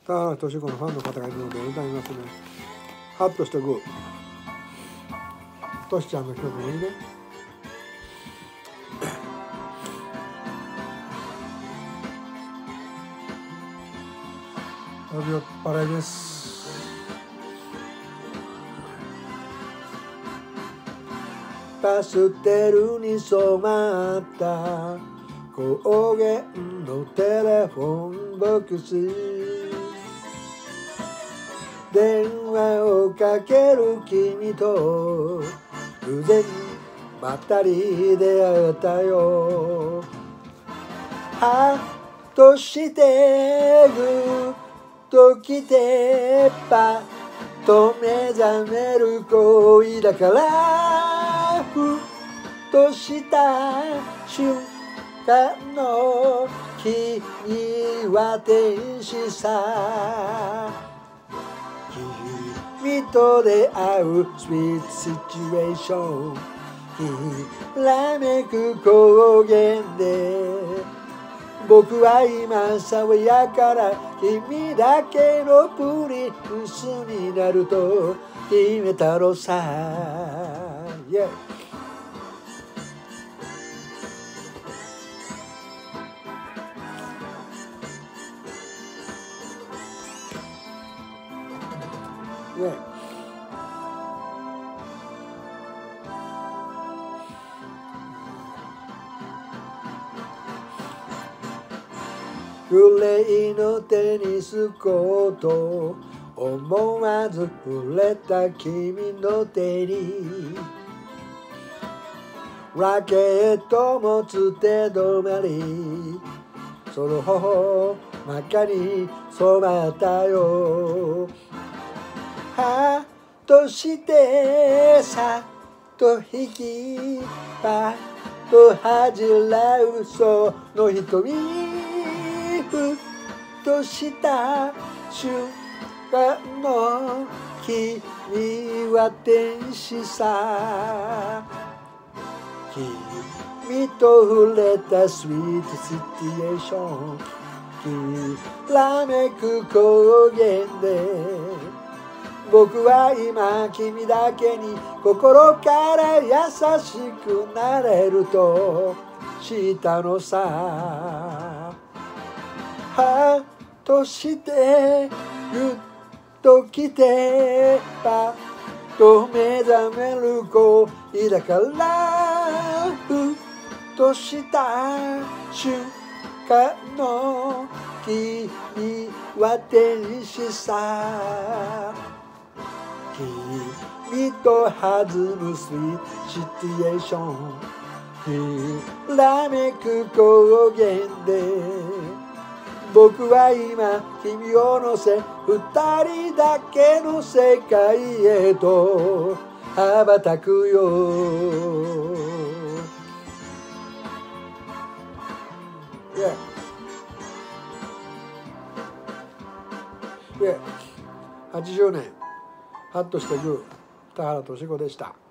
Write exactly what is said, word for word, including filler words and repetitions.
田原俊子のファンの方がいるので歌いますね。ハッとしてグー。トシちゃんの曲もいいね。酔っ払いです。パステルに染まった高原のテレフォンボックス、電話をかける君と偶然ばったり出会ったよ。はっとしてぐっと来てパッと目覚める恋だから、ふっとした瞬間の君は天使さ。君と出会うスイートシチュエーション、きらめく高原で僕は今爽やかな君だけのプリンスになると決めたのさ。yeah. yeah. グレーのテニスコート、思わず触れた君の手にラケット持つ手止まり、その頬真っ赤に染まったよ。はっとしてさっと引きパッと恥じらうその瞳、ふっとした瞬間の君は天使さ。君と触れたスイートシチュエーション、きらめく高原で僕は今君だけに心から優しくなれると知ったのさ。はっとしてぐっと来てパッと目覚める恋だから、ふっとした瞬間の君は天使さ。君と弾むスイートシチュエーション、きらめく高原で僕は今君を乗せ二人だけの世界へと羽ばたくよ。yeah. yeah. はちじゅうねんハッとしてグー、田原俊子でした。